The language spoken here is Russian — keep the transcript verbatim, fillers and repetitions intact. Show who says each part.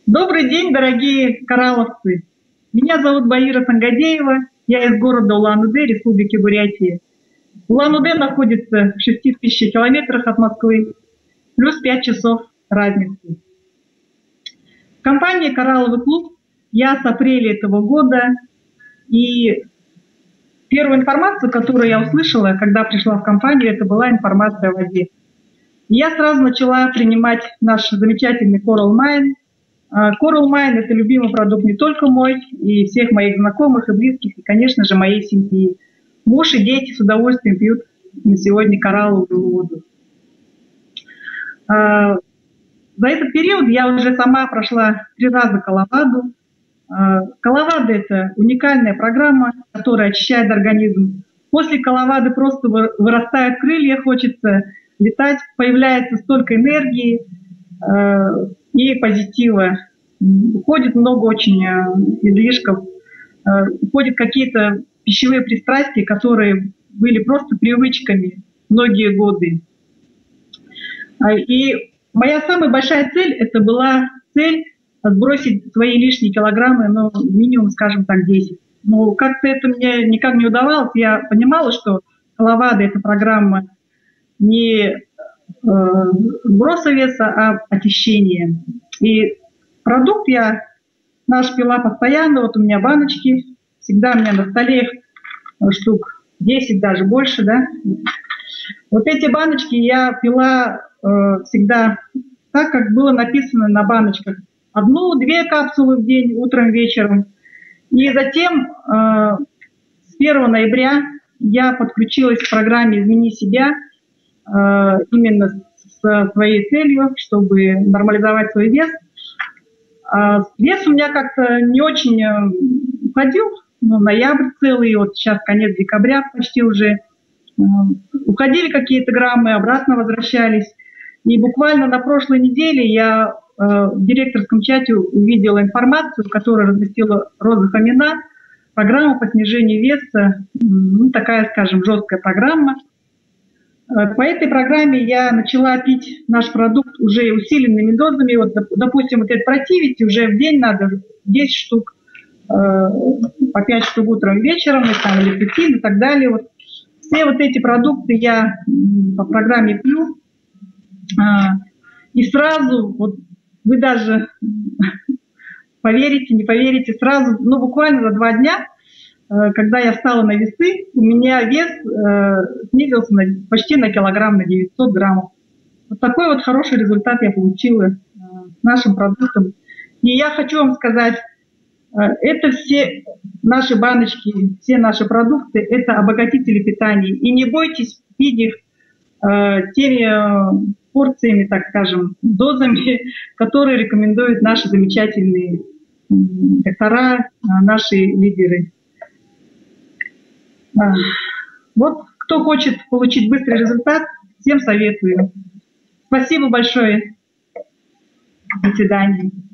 Speaker 1: Добрый день, дорогие караловцы! Меня зовут Баира Сангадеева, я из города Улан-Удэ, Республики Бурятия. Улан-Удэ находится в шести тысячах километрах от Москвы, плюс пять часов разницы. В компании «Коралловый клуб» я с апреля этого года, и первую информацию, которую я услышала, когда пришла в компанию, это была информация о воде. Я сразу начала принимать наш замечательный Coral Mine. Coral Mine – это любимый продукт не только мой, и всех моих знакомых и близких, и, конечно же, моей семьи. Муж и дети с удовольствием пьют на сегодня коралловую воду. За этот период я уже сама прошла три раза Коловаду. Коловада – это уникальная программа, которая очищает организм. После Коловады просто вырастают крылья, хочется летать, появляется столько энергии и позитива. Уходит много очень излишков, уходят какие-то пищевые пристрастия, которые были просто привычками многие годы. И моя самая большая цель, это была цель сбросить свои лишние килограммы, ну, минимум, скажем так, десять. Но как-то это мне никак не удавалось. Я понимала, что Коловада – это программа не э, сброса веса, а очищения. И продукт я наш пила постоянно. Вот у меня баночки, всегда у меня на столе их штук десять, даже больше, да. Вот эти баночки я пила э, всегда так, как было написано на баночках. Одну-две капсулы в день, утром, вечером. И затем э, с первого ноября я подключилась к программе «Измени себя», э, именно с своей целью, чтобы нормализовать свой вес. А вес у меня как-то не очень уходил, ну, ноябрь целый, вот сейчас конец декабря почти уже. Э, уходили какие-то граммы, обратно возвращались. И буквально на прошлой неделе я в директорском чате увидела информацию, которую разместила Роза Фомина, программа по снижению веса, ну, такая, скажем, жесткая программа. По этой программе я начала пить наш продукт уже усиленными дозами. Вот, допустим, вот этот противить уже в день надо десять штук, по пять штук утром и вечером, и там лепетин и так далее. Вот. Все вот эти продукты я по программе пью. И сразу, вот, вы даже поверите, не поверите, сразу, ну, буквально за два дня, когда я встала на весы, у меня вес э, снизился на, почти на килограмм, на девятьсот граммов. Вот такой вот хороший результат я получила э, с нашим продуктом. И я хочу вам сказать, э, это все наши баночки, все наши продукты, это обогатители питания. И не бойтесь пить их э, теми... Э, порциями, так скажем, дозами, которые рекомендуют наши замечательные доктора, наши лидеры. Вот кто хочет получить быстрый результат, всем советую. Спасибо большое. До свидания.